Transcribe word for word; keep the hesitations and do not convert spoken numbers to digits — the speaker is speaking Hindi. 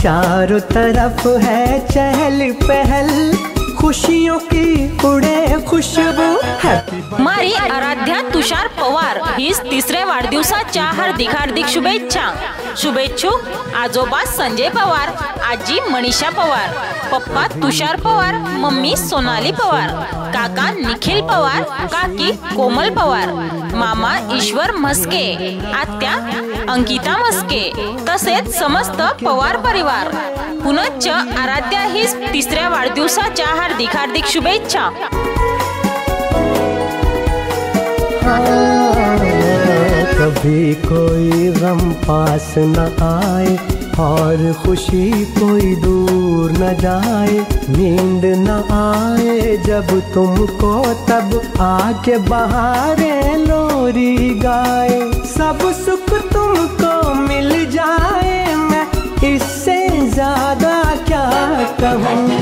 चारों तरफ है चहल पहल, खुशियों की उडे खुशबू। मारी आराध्या तुषार पवार हीच तिसऱ्या वाढदिवसाच्या हार्दिक हार्दिक शुभेच्छा। शुभेच्छुक आजोबा संजय पवार, आजी मनीषा पवार, पप्पा तुषार पवार, मम्मी सोनाली पवार, काका निखिल पवार, काकी कोमल पवार, मामा ईश्वर म्हस्के, आत्या अंकिता म्हस्के तसेच समस्त पवार परिवार। पुनश्च आराध्या हीच तिसऱ्या वाढदिवसाच्या हार्दिक हार्दिक शुभेच्छा। कभी कोई गम पास न आए और खुशी कोई दूर न जाए, नींद न आए जब तुमको तब आके बहारें लोरी गाए। सब सुख तुमको मिल जाए मैं इससे ज्यादा क्या कहूँ।